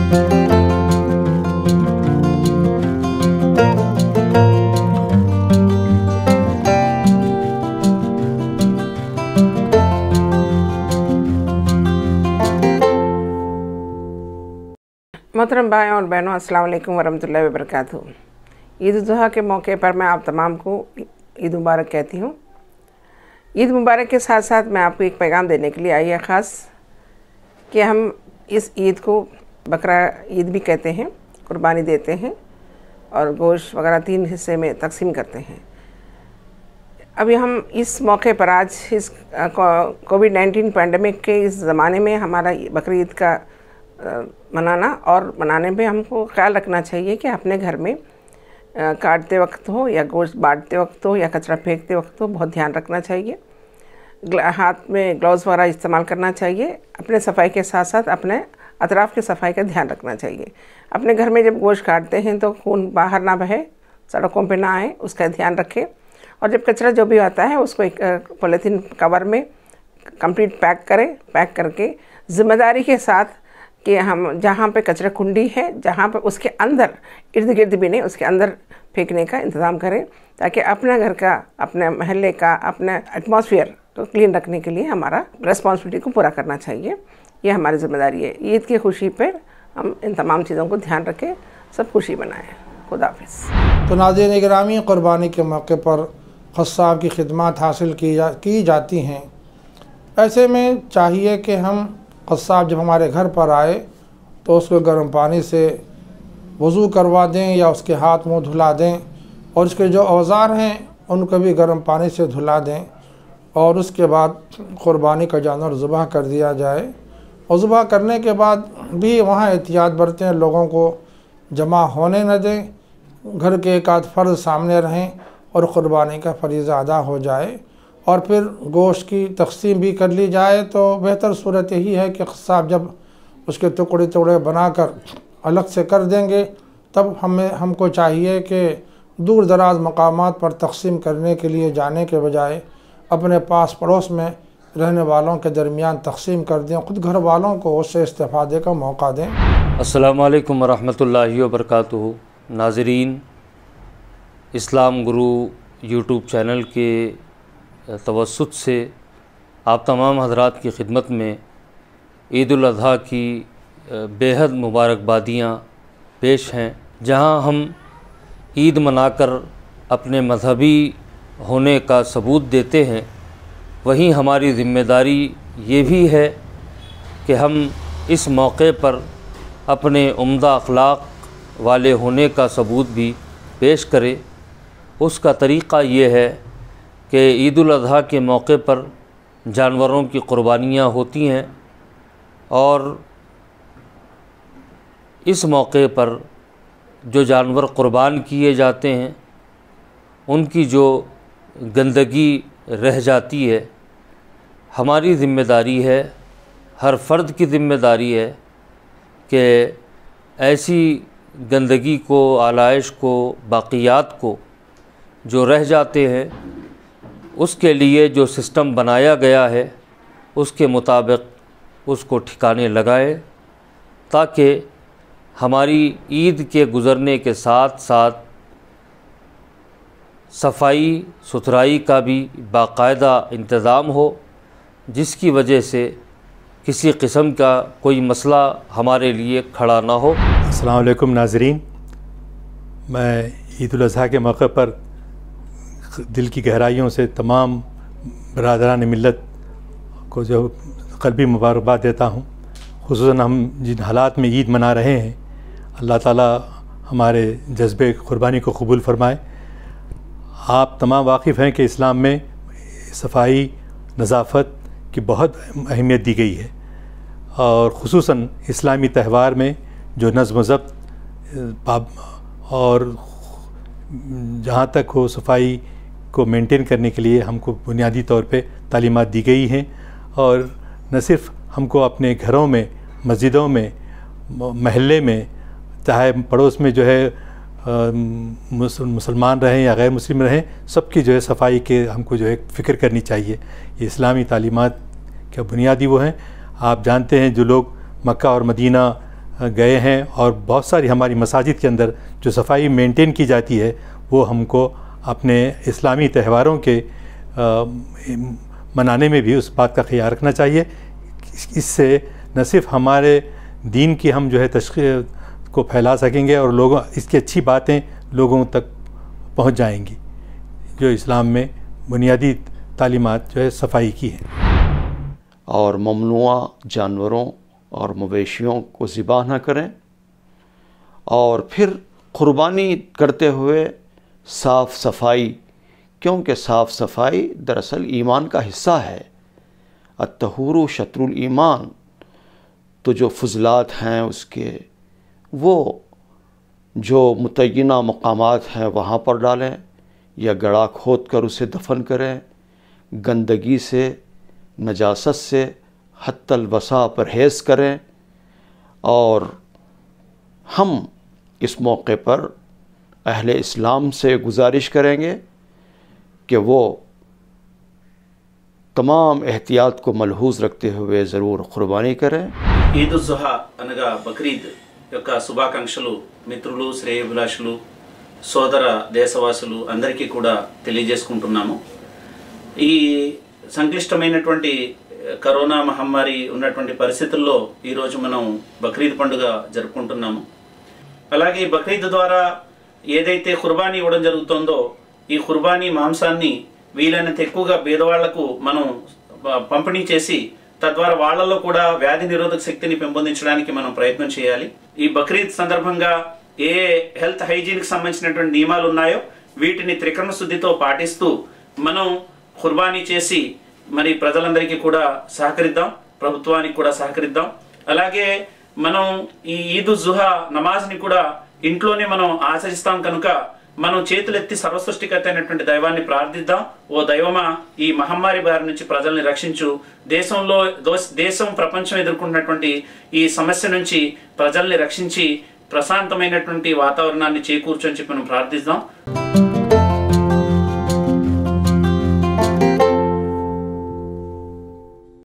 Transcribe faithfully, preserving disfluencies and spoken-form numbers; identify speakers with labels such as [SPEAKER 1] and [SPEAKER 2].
[SPEAKER 1] मोहतरम भाई और बहनों, अस्सलाम वालेकुम वरहमतुल्लाहि वबरकातुहू। ईद उल अज़हा के मौके पर मैं आप तमाम को ईद मुबारक कहती हूँ। ईद मुबारक के साथ साथ मैं आपको एक पैगाम देने के लिए आई है ख़ास कि हम इस ईद को बकरा ईद भी कहते हैं, कुर्बानी देते हैं और गोश्त वगैरह तीन हिस्से में तकसीम करते हैं। अभी हम इस मौके पर आज इस कोविड नाइन्टीन पैंडमिक के इस ज़माने में हमारा बकरी ईद का मनाना और मनाने में हमको ख्याल रखना चाहिए कि अपने घर में काटते वक्त हो या गोश्त बांटते वक्त हो या कचरा फेंकते वक्त हो, बहुत ध्यान रखना चाहिए। हाथ में ग्लव्स वगैरह इस्तेमाल करना चाहिए। अपने सफाई के साथ साथ अपने अतराफ़ की सफाई का ध्यान रखना चाहिए। अपने घर में जब गोश्त काटते हैं तो खून बाहर ना बहे, सड़कों पे ना आए, उसका ध्यान रखें। और जब कचरा जो भी आता है उसको एक पॉलीथीन कवर में कंप्लीट पैक करें। पैक करके ज़िम्मेदारी के साथ कि हम जहाँ पे कचरा कुंडी है, जहाँ पे उसके अंदर इर्द गिर्द भी नहीं, उसके अंदर फेंकने का इंतज़ाम करें, ताकि अपने घर का, अपने महल्ले का, अपने एटमॉस्फेयर को क्लीन रखने के लिए हमारा रिस्पॉन्सिबिलिटी को पूरा करना चाहिए। ये हमारी ज़िम्मेदारी है। ईद की खुशी पर हम इन तमाम चीज़ों को ध्यान रखें, सब खुशी बनाएँ। खुदा हाफ़िज़।
[SPEAKER 2] तो नाज़रीन गिरामी, क़ुरबानी के मौके पर क़स्साब की खिदमत हासिल की जा की जाती हैं। ऐसे में चाहिए कि हम क़स्साब जब हमारे घर पर आए तो उसको गर्म पानी से वज़ू करवा दें या उसके हाथ मुँह धुला दें, और उसके जो औज़ार हैं उनको भी गर्म पानी से धुला दें, और उसके बाद क़ुरबानी का जानवर ज़ुबह कर दिया जाए। और ज़ुबह करने के बाद भी वहाँ एहतियात बरतें, लोगों को जमा होने न दें, घर के एक आध फ़र्द सामने रहें और क़ुरबानी का फ़रीज़ा अदा हो जाए, और फिर गोश्त की तक़सीम भी कर ली जाए। तो बेहतर सूरत यही है कि क़स्साब जब उसके टुकड़े टुकड़े बनाकर अलग से कर देंगे, तब हमें हमको चाहिए कि दूर दराज मकामात पर तक़सीम करने के लिए जाने के बजाय अपने पास पड़ोस में रहने वालों के दरमियान तक़सीम कर दें, ख़ुद घर वालों को उससे इस्तेफ़ादे का मौका दें।
[SPEAKER 3] अस्सलामु अलैकुम वरहमतुल्लाहि वबरकातुहू। नाज़रीन, इस्लाम गुरु यूट्यूब चैनल के तवस्सुत से आप तमाम हज़रात की खिदमत में ईद उल अज़हा की बेहद मुबारकबादियाँ पेश हैं। जहां हम ईद मनाकर अपने मजहबी होने का सबूत देते हैं, वहीं हमारी ज़िम्मेदारी ये भी है कि हम इस मौके पर अपने उम्दा अखलाक वाले होने का सबूत भी पेश करें। उसका तरीक़ा ये है कि ईद उल अज़हा के मौके पर जानवरों की क़ुरबानियाँ होती हैं, और इस मौके पर जो जानवर क़ुरबान किए जाते हैं उनकी जो गंदगी रह जाती है, हमारी ज़िम्मेदारी है, हर फ़र्द की ज़िम्मेदारी है कि ऐसी गंदगी को, आलाइश को, बाक़ियात को जो रह जाते हैं, उसके लिए जो सिस्टम बनाया गया है उसके मुताबिक उसको ठिकाने लगाएं, ताकि हमारी ईद के गुज़रने के साथ साथ सफाई सुथराई का भी बाकायदा इंतज़ाम हो, जिसकी वजह से किसी किस्म का कोई मसला हमारे लिए खड़ा ना हो।
[SPEAKER 4] अस्सलाम वालेकुम नाज़रीन, मैं ईद उल अज़हा के मौके पर दिल की गहराइयों से तमाम बरादरान मिल्लत को जो क़ल्बी मुबारकबाद देता हूँ। ख़ुसूसन हम जिन हालात में ईद मना रहे हैं, अल्लाह ताला हमारे जज्बे क़ुरबानी को कबूल फ़रमाए। आप तमाम वाकिफ़ हैं कि इस्लाम में सफाई नज़ाफ़त की बहुत अहमियत दी गई है, और ख़ुसूसन इस्लामी त्यौहार में जो नज़्म ज़ब्त और जहाँ तक हो सफाई को मेंटेन करने के लिए हमको बुनियादी तौर पे तालीमात दी गई हैं। और न सिर्फ़ हमको अपने घरों में, मस्जिदों में, महल्ले में, चाहे पड़ोस में जो है मुसलमान रहें या गैर मुस्लिम रहें, सबकी जो है सफाई के हमको जो है फ़िक्र करनी चाहिए। ये इस्लामी तालीमात के बुनियादी वो हैं। आप जानते हैं जो लोग मक्का और मदीना गए हैं और बहुत सारी हमारी मसाजिद के अंदर जो सफाई मेंटेन की जाती है वो हमको अपने इस्लामी त्योहारों के आ, मनाने में भी उस बात का ख्याल रखना चाहिए। इससे न सिर्फ हमारे दीन की हम जो है तशख़ीस को फैला सकेंगे और लोगों इसकी अच्छी बातें लोगों तक पहुंच जाएंगी, जो इस्लाम में बुनियादी तालीमात जो है सफाई की है।
[SPEAKER 5] और ममनुआ जानवरों और मवेशियों को ज़िबा न करें, और फिर क़ुरबानी करते हुए साफ़ सफाई, क्योंकि साफ़ सफाई दरअसल ईमान का हिस्सा है। अत्तहूरु शत्रुल ईमान, तो जो फजलात हैं उसके वो जो मुतय्यना मकामात हैं वहाँ पर डालें या गड़ा खोद कर उसे दफन करें। गंदगी से, नजासत से हत्तल वसा परहेज़ करें। और हम इस मौके पर अहले इस्लाम से गुजारिश करेंगे कि वो तमाम एहतियात को मलहूज़ रखते हुए ज़रूर क़ुरबानी करें।
[SPEAKER 6] ఈద్ ఉజ్ జుహా అనగా బక్రీద్ యొక్క శుభాకాంక్షలు మిత్రులు, శ్రేయోభిలాషులు, సోదర దేశవాసులు అందరికీ కూడా తెలియజేసుకుంటున్నాము। ఈ సంక్లిష్టమైనటువంటి కరోనా మహమ్మారి ఉన్నటువంటి పరిస్థితుల్లో ఈరోజు మనం బక్రీద్ పండుగ జరుపుకుంటున్నాము। అలాగే ఈ బక్రీద్ ద్వారా ఏదైతే ఖుర్బానీ ఇవ్వడం జరుగుతుందో ఈ ఖుర్బానీ మాంసాన్ని వీలైనంత ఎక్కువగా పేదవాళ్లకు మనం పంపిణీ చేసి తద్వారా వాళ్ళలో కూడా వ్యాధి నిరోధక శక్తిని పెంపొందించడానికి మనం ప్రయత్నం చేయాలి। ఈ బక్రీద్ సందర్భంగా ఏ హెల్త్ హైజీన్కి సంబంధించినటువంటి నియమాలు ఉన్నాయో వీటిని త్రికరణ శుద్ధితో పాటిస్తూ మనం ఖుర్బానీ చేసి మరి ప్రజలందరికీ కూడా సహకరిద్దాం, ప్రభుత్వానికి కూడా సహకరిద్దాం। అలాగే మనం ఈ ఈద్ ఉజ్ జుహా నమాజ్ని కూడా ఇంట్లోనే మనం ఆచరిస్తాం కనుక మనం చేతులెత్తి సర్వసృష్టికర్త అయినటువంటి దైవాన్ని ప్రార్థిద్దాం। ఓ దైవమా, ఈ మహమ్మారి బారి నుంచి ప్రజల్ని రక్షించు, దేశంలో దేశం ప్రపంచం ఎదుర్కొంటున్నటువంటి ఈ సమస్య నుంచి ప్రజల్ని రక్షించి ప్రశాంతమైనటువంటి వాతావరణాన్ని చేకూర్చు అని చెప్పి మనం ప్రార్థిద్దాం।